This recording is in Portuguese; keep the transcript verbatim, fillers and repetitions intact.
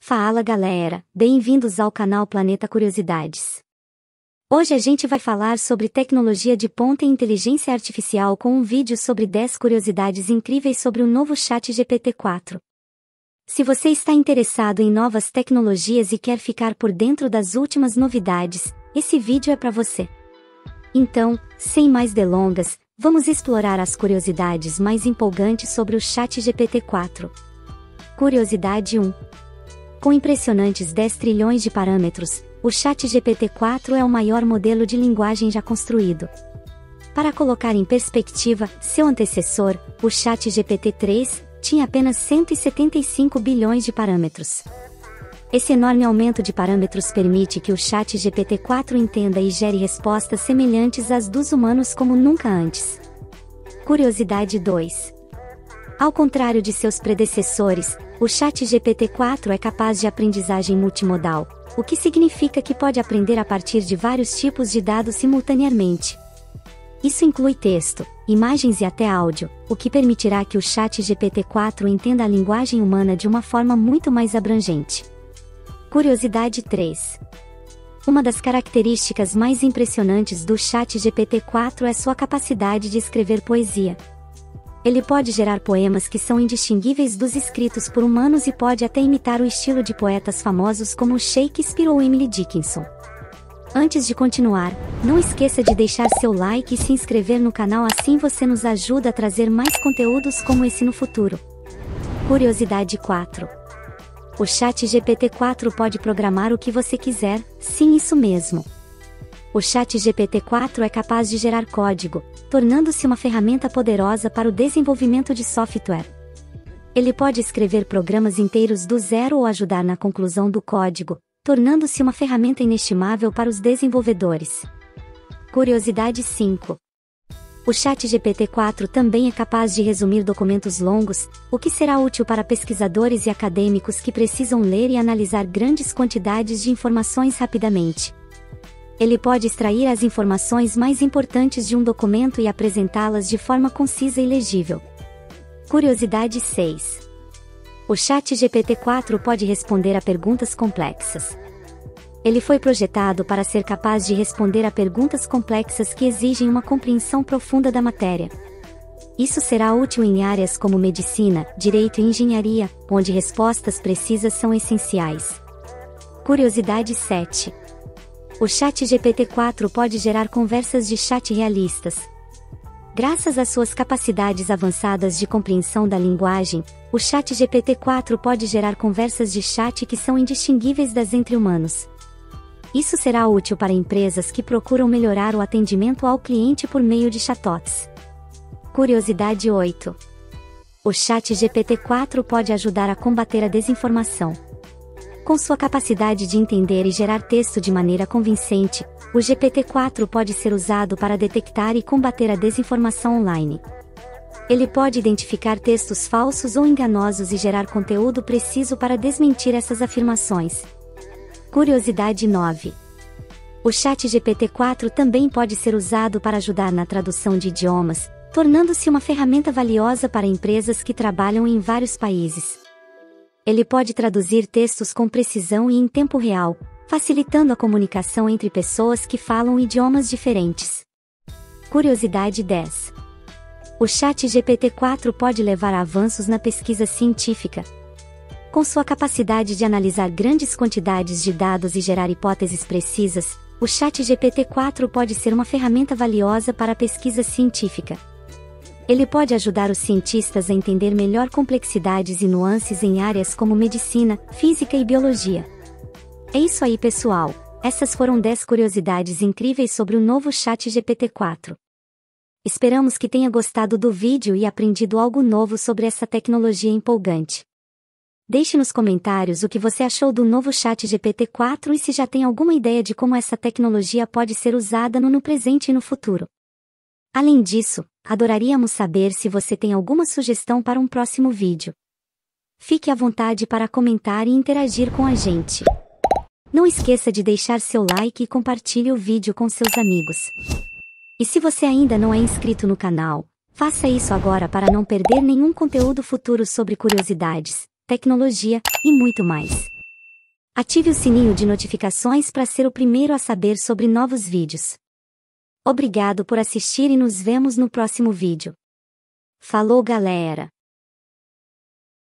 Fala galera, bem-vindos ao canal Planeta Curiosidades. Hoje a gente vai falar sobre tecnologia de ponta e inteligência artificial com um vídeo sobre dez curiosidades incríveis sobre o novo Chat G P T quatro. Se você está interessado em novas tecnologias e quer ficar por dentro das últimas novidades, esse vídeo é para você. Então, sem mais delongas, vamos explorar as curiosidades mais empolgantes sobre o Chat G P T quatro. Curiosidade um. Com impressionantes dez trilhões de parâmetros, o Chat G P T quatro é o maior modelo de linguagem já construído. Para colocar em perspectiva, seu antecessor, o Chat G P T três, tinha apenas cento e setenta e cinco bilhões de parâmetros. Esse enorme aumento de parâmetros permite que o Chat G P T quatro entenda e gere respostas semelhantes às dos humanos como nunca antes. Curiosidade dois. Ao contrário de seus predecessores, o Chat G P T quatro é capaz de aprendizagem multimodal, o que significa que pode aprender a partir de vários tipos de dados simultaneamente. Isso inclui texto, imagens e até áudio, o que permitirá que o Chat G P T quatro entenda a linguagem humana de uma forma muito mais abrangente. Curiosidade três. Uma das características mais impressionantes do Chat G P T quatro é sua capacidade de escrever poesia. Ele pode gerar poemas que são indistinguíveis dos escritos por humanos e pode até imitar o estilo de poetas famosos como Shakespeare ou Emily Dickinson. Antes de continuar, não esqueça de deixar seu like e se inscrever no canal, assim você nos ajuda a trazer mais conteúdos como esse no futuro. Curiosidade quatro. O Chat G P T quatro pode programar o que você quiser, sim, isso mesmo. O Chat G P T quatro é capaz de gerar código, tornando-se uma ferramenta poderosa para o desenvolvimento de software. Ele pode escrever programas inteiros do zero ou ajudar na conclusão do código, tornando-se uma ferramenta inestimável para os desenvolvedores. Curiosidade cinco. O Chat G P T quatro também é capaz de resumir documentos longos, o que será útil para pesquisadores e acadêmicos que precisam ler e analisar grandes quantidades de informações rapidamente. Ele pode extrair as informações mais importantes de um documento e apresentá-las de forma concisa e legível. Curiosidade seis. O Chat G P T quatro pode responder a perguntas complexas. Ele foi projetado para ser capaz de responder a perguntas complexas que exigem uma compreensão profunda da matéria. Isso será útil em áreas como medicina, direito e engenharia, onde respostas precisas são essenciais. Curiosidade sete. O Chat G P T quatro pode gerar conversas de chat realistas. Graças às suas capacidades avançadas de compreensão da linguagem, o Chat G P T quatro pode gerar conversas de chat que são indistinguíveis das entre humanos. Isso será útil para empresas que procuram melhorar o atendimento ao cliente por meio de chatbots. Curiosidade oito. O Chat G P T quatro pode ajudar a combater a desinformação. Com sua capacidade de entender e gerar texto de maneira convincente, o G P T quatro pode ser usado para detectar e combater a desinformação online. Ele pode identificar textos falsos ou enganosos e gerar conteúdo preciso para desmentir essas afirmações. Curiosidade nove. O Chat G P T quatro também pode ser usado para ajudar na tradução de idiomas, tornando-se uma ferramenta valiosa para empresas que trabalham em vários países. Ele pode traduzir textos com precisão e em tempo real, facilitando a comunicação entre pessoas que falam idiomas diferentes. Curiosidade dez. O Chat G P T quatro pode levar a avanços na pesquisa científica. Com sua capacidade de analisar grandes quantidades de dados e gerar hipóteses precisas, o Chat G P T quatro pode ser uma ferramenta valiosa para a pesquisa científica. Ele pode ajudar os cientistas a entender melhor complexidades e nuances em áreas como medicina, física e biologia. É isso aí, pessoal. Essas foram dez curiosidades incríveis sobre o novo Chat G P T quatro. Esperamos que tenha gostado do vídeo e aprendido algo novo sobre essa tecnologia empolgante. Deixe nos comentários o que você achou do novo Chat G P T quatro e se já tem alguma ideia de como essa tecnologia pode ser usada no, no presente e no futuro. Além disso, adoraríamos saber se você tem alguma sugestão para um próximo vídeo. Fique à vontade para comentar e interagir com a gente. Não esqueça de deixar seu like e compartilhe o vídeo com seus amigos. E se você ainda não é inscrito no canal, faça isso agora para não perder nenhum conteúdo futuro sobre curiosidades, tecnologia e muito mais. Ative o sininho de notificações para ser o primeiro a saber sobre novos vídeos. Obrigado por assistir e nos vemos no próximo vídeo. Falou, galera!